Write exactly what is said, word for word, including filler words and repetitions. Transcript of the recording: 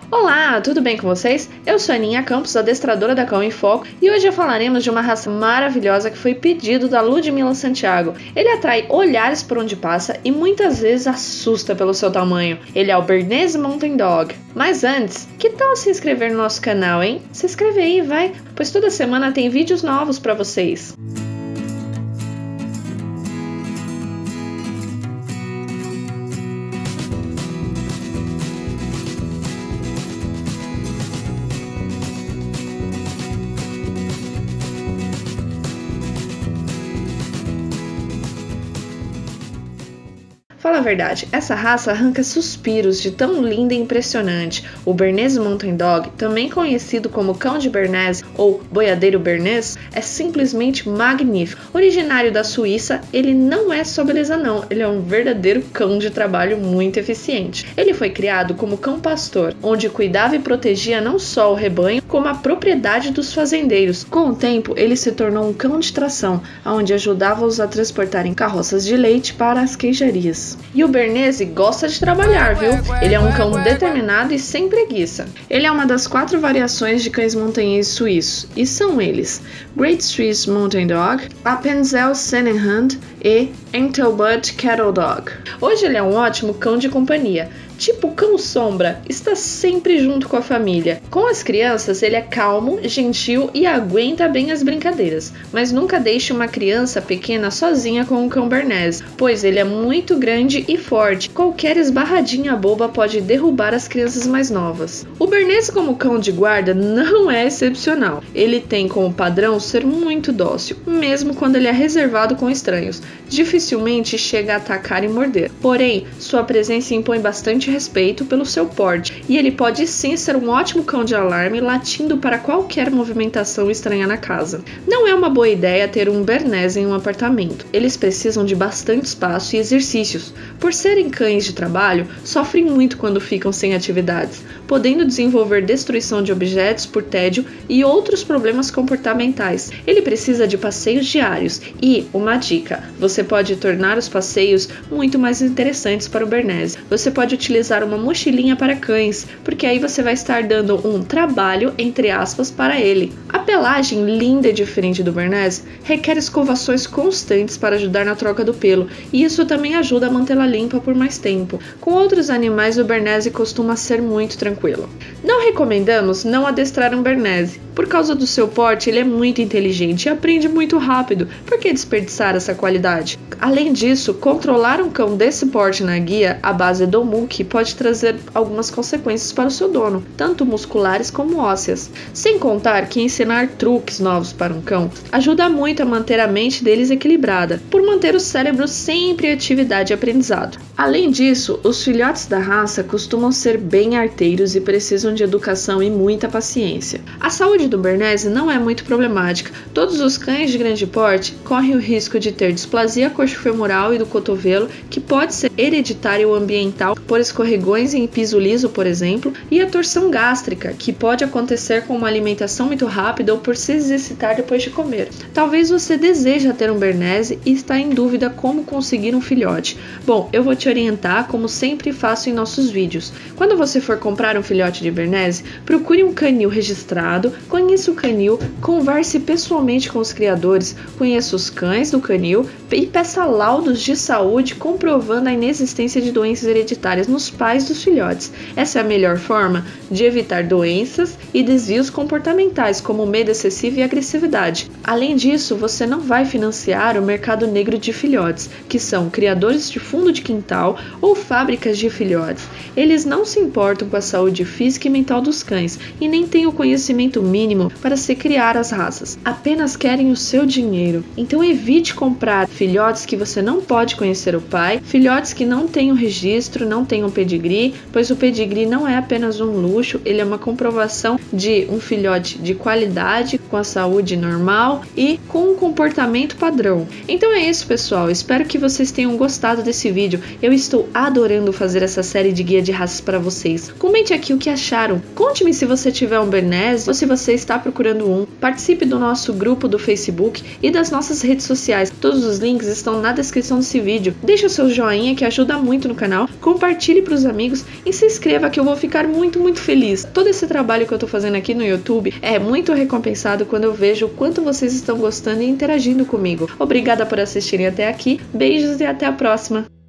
Olá, tudo bem com vocês? Eu sou a Aninha Campos, adestradora da Cão em Foco, e hoje falaremos de uma raça maravilhosa que foi pedido da Ludmila Santiago. Ele atrai olhares por onde passa e muitas vezes assusta pelo seu tamanho. Ele é o Bernese Mountain Dog. Mas antes, que tal se inscrever no nosso canal, hein? Se inscreve aí, vai, pois toda semana tem vídeos novos para vocês. Fala a verdade, essa raça arranca suspiros de tão linda e impressionante. O Bernese Mountain Dog, também conhecido como Cão de Bernese ou Boiadeiro Bernese, é simplesmente magnífico. Originário da Suíça, ele não é só beleza não, ele é um verdadeiro cão de trabalho muito eficiente. Ele foi criado como cão pastor, onde cuidava e protegia não só o rebanho, como a propriedade dos fazendeiros. Com o tempo, ele se tornou um cão de tração, onde ajudava-os a transportarem carroças de leite para as queijarias. E o Bernese gosta de trabalhar, viu? Ele é um cão determinado e sem preguiça. Ele é uma das quatro variações de cães montanheses suíços, e são eles: Great Swiss Mountain Dog, Appenzell Sennenhund e Entlebutt Cattle Dog. Hoje ele é um ótimo cão de companhia. Tipo cão sombra, está sempre junto com a família. Com as crianças, ele é calmo, gentil e aguenta bem as brincadeiras. Mas nunca deixe uma criança pequena sozinha com um cão Bernese, pois ele é muito grande e forte. Qualquer esbarradinha boba pode derrubar as crianças mais novas. O Bernese como cão de guarda não é excepcional. Ele tem como padrão ser muito dócil, mesmo quando ele é reservado com estranhos. Dificilmente chega a atacar e morder. Porém, sua presença impõe bastante respeito pelo seu porte, e ele pode sim ser um ótimo cão de alarme, latindo para qualquer movimentação estranha na casa. Não é uma boa ideia ter um Bernese em um apartamento. Eles precisam de bastante espaço e exercícios. Por serem cães de trabalho, sofrem muito quando ficam sem atividades, podendo desenvolver destruição de objetos por tédio e outros problemas comportamentais. Ele precisa de passeios diários e, uma dica, você pode tornar os passeios muito mais interessantes para o Bernese. Você pode utilizar uma mochilinha para cães, porque aí você vai estar dando um trabalho, entre aspas, para ele. A pelagem linda e diferente do Bernese requer escovações constantes para ajudar na troca do pelo, e isso também ajuda a mantê-la limpa por mais tempo. Com outros animais, o Bernese costuma ser muito tranquilo. Não recomendamos não adestrar um Bernese. Por causa do seu porte, ele é muito inteligente e aprende muito rápido. Por que desperdiçar essa qualidade? Além disso, controlar um cão desse porte na guia à base do muque pode trazer algumas consequências para o seu dono, tanto musculares como ósseas. Sem contar que ensinar truques novos para um cão ajuda muito a manter a mente deles equilibrada, por manter o cérebro sempre em atividade e aprendizado. Além disso, os filhotes da raça costumam ser bem arteiros e precisam de educação e muita paciência. A saúde do Bernese não é muito problemática. Todos os cães de grande porte correm o risco de ter displasia coxofemoral e do cotovelo, que pode ser hereditária ou ambiental, por escorregões em piso liso, por exemplo, e a torção gástrica, que pode acontecer com uma alimentação muito rápida ou por se exercitar depois de comer. Talvez você deseja ter um Bernese e está em dúvida como conseguir um filhote. Bom, eu vou te orientar como sempre faço em nossos vídeos. Quando você for comprar um filhote de Bernese, procure um canil registrado, conheça o canil, converse pessoalmente com os criadores, conheça os cães do canil e peça laudos de saúde comprovando a inexistência de doenças hereditárias nos pais dos filhotes. Essa é a melhor forma de evitar doenças e desvios comportamentais, como medo excessivo e agressividade. Além disso, você não vai financiar o mercado negro de filhotes, que são criadores de fundo de quintal ou fábricas de filhotes. Eles não se importam com a saúde física e mental dos cães e nem têm o conhecimento mínimo para se criar as raças. Apenas querem o seu dinheiro. Então evite comprar filhotes que você não pode conhecer o pai, filhotes que não têm o registro, não têm um pedigree, pois o pedigree não é apenas um luxo, ele é uma comprovação de um filhote de qualidade, com a saúde normal e com um comportamento padrão. Então é isso, pessoal. Espero que vocês tenham gostado desse vídeo. Eu estou adorando fazer essa série de guia de raças para vocês. Comente aqui o que acharam. Conte-me se você tiver um Bernese ou se você está procurando um. Participe do nosso grupo do Facebook e das nossas redes sociais. Todos os links estão na descrição desse vídeo. Deixe o seu joinha que ajuda muito no canal. Compartilhe compartilhe para os amigos e se inscreva que eu vou ficar muito, muito feliz. Todo esse trabalho que eu tô fazendo aqui no YouTube é muito recompensado quando eu vejo o quanto vocês estão gostando e interagindo comigo. Obrigada por assistirem até aqui, beijos e até a próxima!